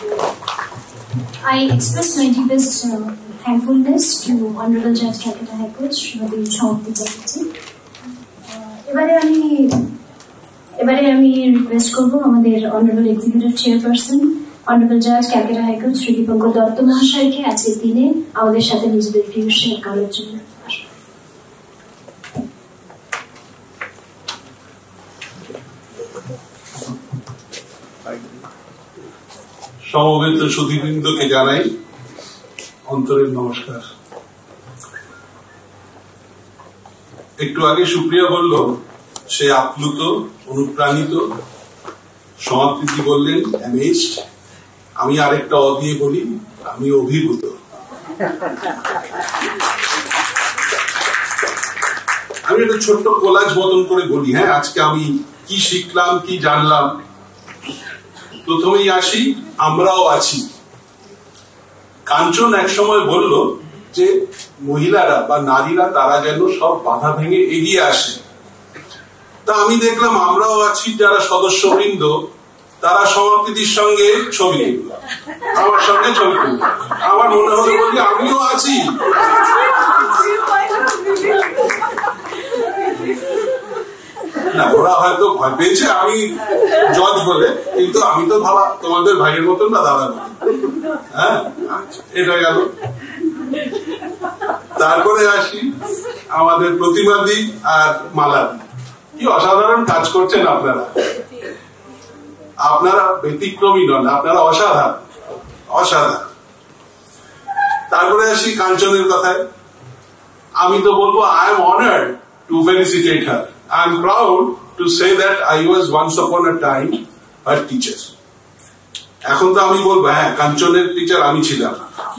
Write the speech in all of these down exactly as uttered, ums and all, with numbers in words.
I express my deepest uh, thankfulness to Honorable Judge Calcutta High Court, Shrimati Hon'ble Datta. এবারে আমি এবারে আমি request করবো আমাদের অনারেবল এক্সিকিউটিভ চেয়ারপারসন অনারেবল জাজ ক্যালকাটা হাইকোর্ট শ্রী দীপঙ্কর দত্ত মহাশয়কে আজকের দিনে আমাদের সাথে নিজেদের ভিউ শেয়ার করার জন্য। সমবেত সুধীবৃন্দকে জানাই অন্তরের নমস্কার। একটু আগে সুপ্রিয়া বলল সে আপ্লুত, অনুপ্রাণিত, সমাপ্তি বললেন অ্যামেজড। আমি আরেকটা অ দিয়ে বলি, আমি অভিভূত। আমি একটা ছোট্ট কোলাজ মতন করে বলি, হ্যাঁ আজকে আমি কি শিখলাম, কি জানলাম। প্রথমেই আসি, আমরাও আছি। কাঞ্চন এক সময় বলল যে মহিলারা বা নারীরা তারা যেন সব বাধা ভেঙে এগিয়ে আসে। তা আমি দেখলাম আমরাও আছি যারা সদস্যবৃন্দ, তারা সমাপ্তির সঙ্গে ছবি তুলল, আমার সঙ্গে ছবি তুলল। আমার মনে হলো বলি আমিও আছি। না, ওরা হয়তো ভয় পেয়েছে আমি জজ বলে, কিন্তু আমি তো ভাবা তোমাদের ভাইয়ের মতন না দাদা মতন। হ্যাঁ, এটা গেল। তারপরে আসি আমাদের প্রতিবাদী আর মালাদি। কি অসাধারণ কাজ করছেন আপনারা। আপনারা ব্যতিক্রমী নন, আপনারা অসাধারণ অসাধারণ। তারপরে আসি কাঞ্চনের কথায়। আমি তো বলবো I am honoured to felicitate her. I am proud to say that I was once upon a time her teacher. এখন তো আমি বলবো হ্যাঁ কাঞ্চনের টিচার আমি ছিলাম।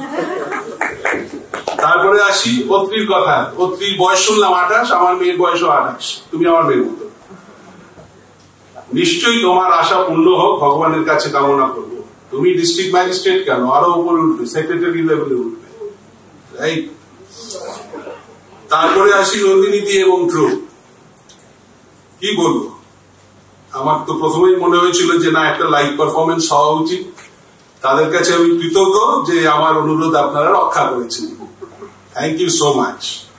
তারপরে আসি অত্রির কথা। অত্রির বয়স শুনলাম আঠাশ, আমার মেয়ের বয়সও আঠাশ। তুমি আমার মেয়ের মতো। নিশ্চয়ই তোমার আশা পূর্ণ হোক, ভগবানের কাছে কামনা করবো। তুমি ডিস্ট্রিক্ট ম্যাজিস্ট্রেট কেন, আরো উপরে উঠবে, সেক্রেটারি লেভেলে উঠবে, রাইট? তারপরে আসি নন্দিনীতি এবং ট্রু। কি বলবো, আমার তো প্রথমেই মনে হয়েছিল যে না একটা লাইভ পারফরমেন্স হওয়া উচিত। তাদের কাছে আমি কৃতজ্ঞ যে আমার অনুরোধ আপনারা রক্ষা করেছেন। Thank you so much.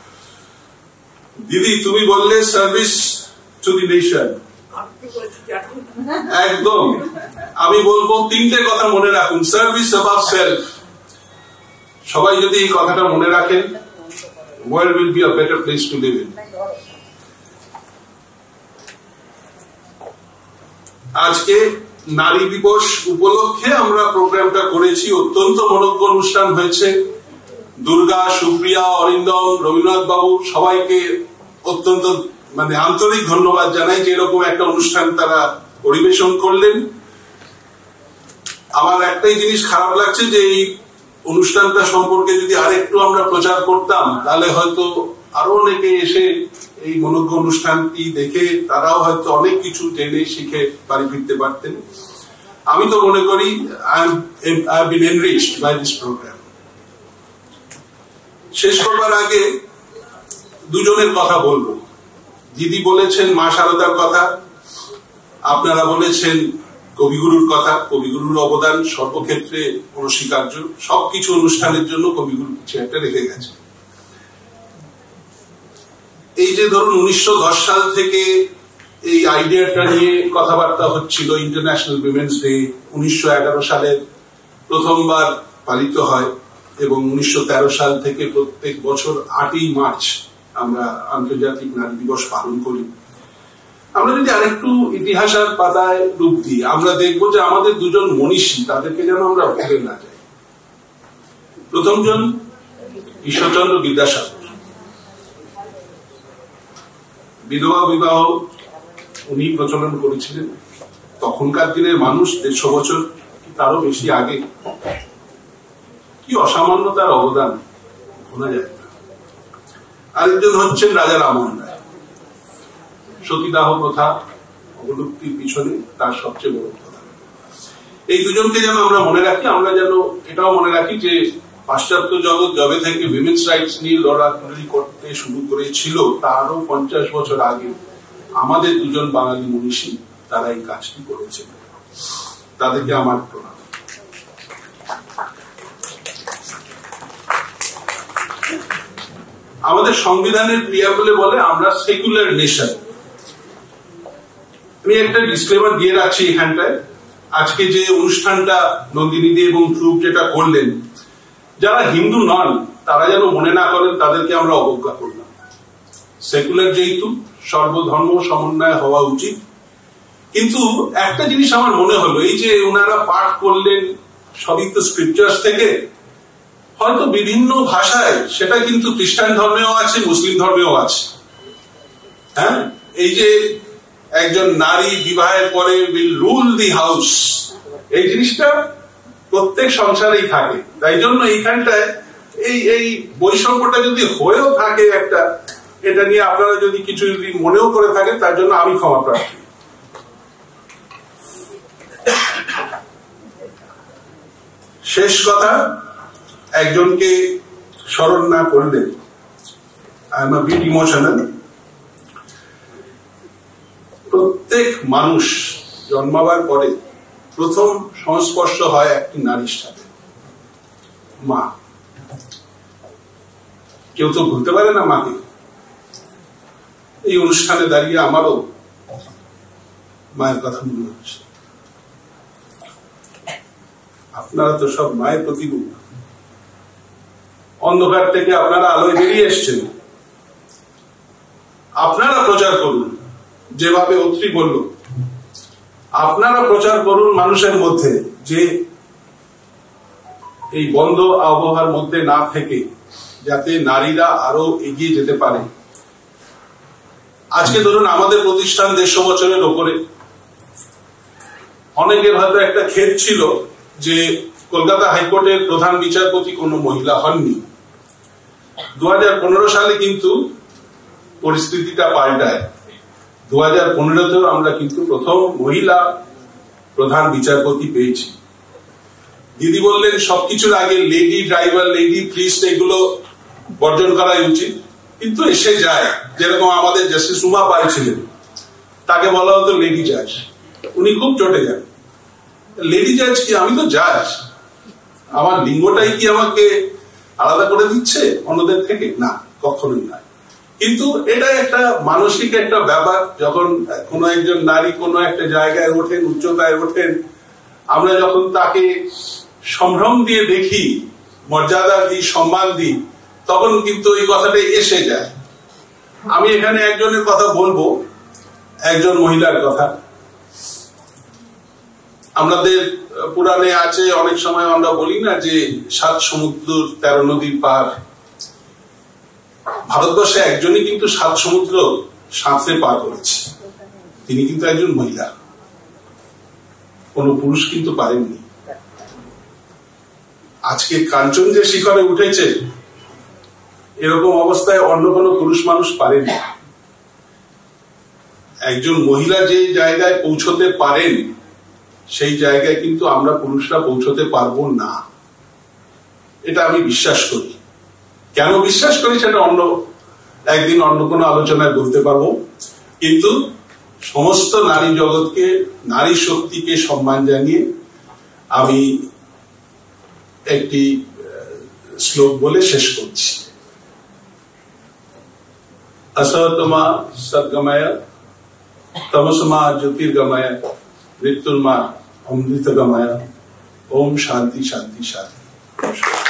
দিদি তুমি বললে সার্ভিস টু দি নেশন, একদম। আমি বলবো তিনটে কথা মনে রাখুন, সার্ভিস অ্যাবাভ সেলফ। সবাই যদি এই কথাটা মনে রাখেন, world will be a better place to live in. আজকে নারী দিবস উপলক্ষে আমরা প্রোগ্রামটা করেছি। অত্যন্ত মনোজ্ঞ অনুষ্ঠান হয়েছে। দুর্গা, সুপ্রিয়া, অরিন্দম, রবীন্দ্রনাথ বাবু সবাইকে অত্যন্ত মানে আন্তরিক ধন্যবাদ জানাই যে এরকম একটা অনুষ্ঠান তারা পরিবেশন করলেন। আমার একটাই জিনিস খারাপ লাগছে যে এই অনুষ্ঠানটা সম্পর্কে যদি আরেকটু আমরা প্রচার করতাম, তাহলে হয়তো আরো অনেকে এসে এই মনোজ্ঞ অনুষ্ঠানটি দেখে তারাও হয়তো অনেক কিছু জেনে শিখে বাড়ি ফিরতে পারতেন। আমি তো মনে করি I have been enriched by this programme. শেষ করবার আগে দুজনের কথা বলবো। দিদি বলেছেন মা শারদার কথা, আপনারা বলেছেন কবিগুরুর কথা। কবিগুরুর অবদান সর্বক্ষেত্রে অনস্বীকার্য। সবকিছু অনুষ্ঠানের জন্য কবিগুরু কিছু একটা রেখে গেছে। এই যে ধরুন উনিশশো দশ সাল থেকে এই আইডিয়াটা নিয়ে কথাবার্তা হচ্ছিল, ইন্টারন্যাশনাল উইমেন্স ডে উনিশশো এগারো সালে প্রথমবার পালিত হয় এবং উনিশশো তেরো সাল থেকে প্রত্যেক বছর আটই মার্চ আমরা আন্তর্জাতিক নারী দিবস পালন করি। আমরা যদি আরেকটু ইতিহাসের পাতায় ডুব দিই, আমরা দেখবো যে আমাদের দুজন মনীষী, তাদেরকে যেন আমরা ভুলে না যাই। প্রথমজন ঈশ্বরচন্দ্র বিদ্যাসাগর। বিধবা বিবাহ উনি প্রচলন করেছিলেন। তখনকার দিনের মানুষ দেড়শো বছর তারও বেশি আগে, কি অসামান্য তার অবদান ভোলা যায় না। আরেকজন হচ্ছেন রাজা রামমোহন রায়। সতীদাহ প্রথা অবলুপ্তির পিছনে তার সবচেয়ে বড় প্রধান। এই দুজনকে যেন আমরা মনে রাখি। আমরা যেন এটাও মনে রাখি যে পাশ্চাত্য জগৎ যবে থেকে উইমেন্স রাইটস নিয়ে লড়ালড়ি করতে শুরু করেছিল, তারও পঞ্চাশ বছর আগে আমাদের দুজন বাঙালি মনীষী তারা এই কাজটি করেছেন। তাদেরকে আমার প্রণাম। আমাদের সংবিধানের প্রিয়াম্বলে বলে আমরা সেকুলার নেশন। আমি একটা ডিসক্লেমার দিয়ে রাখছি এখানটায়, আজকে যে অনুষ্ঠানটা নন্দিনী এবং ধ্রুব যেটা করলেন, যারা হিন্দু নন তারা যেন মনে না করেন তাদেরকে আমরা অবজ্ঞা করলাম। সেকুলার যেহেতু সর্বধর্ম সমন্বয় হওয়া উচিত। কিন্তু একটা জিনিস আমার মনে হলো, এই যে ওনারা পাঠ করলেন সবই তো স্ক্রিপচার্স থেকে, হয়তো বিভিন্ন ভাষায়, সেটা কিন্তু খ্রিস্টান ধর্মেও আছে, মুসলিম ধর্মেও আছে। হ্যাঁ, এই যে একজন নারী বিবাহের পরে উইল রুল দি হাউস, এই জিনিসটা প্রত্যেক সংসারেই থাকে। তাই জন্য এইখানটায় এই এই বৈষম্যটা যদি হয়েও থাকে একটা, এটা নিয়ে আপনারা যদি কিছু যদি মনেও করে থাকেন তার জন্য আমি ক্ষমা প্রার্থী। শেষ কথা, একজনকে স্মরণ না করলে I am a bit emotional. প্রত্যেক মানুষ জন্মাবার পরে প্রথম সংস্পর্শ হয় একটি নারীর সাথে, মা। কেউ তো ভুলতে পারে না মাকে। এই অনুষ্ঠানে দাঁড়িয়ে আমারও মায়ের কথা মনে হচ্ছে। আপনারা তো সব মায়ের প্রতিরূপ। অন্ধকার থেকে আপনারা আলোয় বেরিয়ে এসছেন। আপনারা প্রচার করুন, যেভাবে অত্রি বলল, আপনারা প্রচার করুন মানুষের মধ্যে যে এই বন্ধ আবহাওয়ার মধ্যে না থেকে যাতে নারীরা আরো এগিয়ে যেতে পারে। আজকে ধরুন আমাদের প্রতিষ্ঠান দেড়শো বছরের ওপরে, অনেকের হয়তো একটা ক্ষেত ছিল যে কলকাতা হাইকোর্টের প্রধান বিচারপতি কোনো মহিলা হননি। দু হাজার পনেরো সালে কিন্তু পরিস্থিতিটা পাল্টায়। দু হাজার পনেরোতেও আমরা কিন্তু প্রথম মহিলা প্রধান বিচারপতি পেয়েছি। দিদি বললেন সবকিছুর আগে লেডি ড্রাইভার, লেডি প্রিস্ট এগুলো বর্জন করাই উচিত, কিন্তু এসে যায়। যেরকম আমাদের জাস্টিস উমা পাল ছিলেন, তাকে বলা হতো লেডি জাজ, উনি খুব চটে যান। লেডি জাজ কি? আমি তো জাজ, আমার লিঙ্গটাই কি আমাকে আলাদা করে দিচ্ছে অন্যদের থেকে? না, কখনোই না। কিন্তু এটা একটা মানসিক একটা ব্যাপার। যখন কোনো একজন নারী কোনো একটা জায়গায় ওঠেন, উচ্চতায় ওঠেন, আমরা যখন তাকে সম্ভ্রম দিয়ে দেখি, মর্যাদা দিই, সম্মান দিই, তখন কিন্তু এই কথাটা এসে যায়। আমি এখানে একজনের কথা বলবো, একজন মহিলার কথা। আমাদের পুরাণে আছে, অনেক সময় আমরা বলি না যে সাত সমুদ্র তেরো নদীর পার। ভারতবর্ষে একজনই কিন্তু সাত সমুদ্র সাঁতরে পার করেছে, তিনি কিন্তু একজন মহিলা, কোন পুরুষ কিন্তু পারেননি। আজকে কাঞ্চন যে শিখরে উঠেছে, এরকম অবস্থায় অন্য কোনো পুরুষ মানুষ পারেনি। একজন মহিলা যে জায়গায় পৌঁছতে পারেন, সেই জায়গায় কিন্তু আমরা পুরুষরা পৌঁছতে পারবো না, এটা আমি বিশ্বাস করি। কেন বিশ্বাস করি সেটা অন্য একদিন অন্য কোনো আলোচনায় বলতে পারবো। কিন্তু সমস্ত নারী জগৎকে, নারী শক্তিকে সম্মান জানিয়ে আমি একটি শ্লোক বলে শেষ করছি। असतमा सद्गमय, तमसमा ज्योतिर्गमय, मृत्युर्मा अमृतगमय। ओम शांति शांति शांति।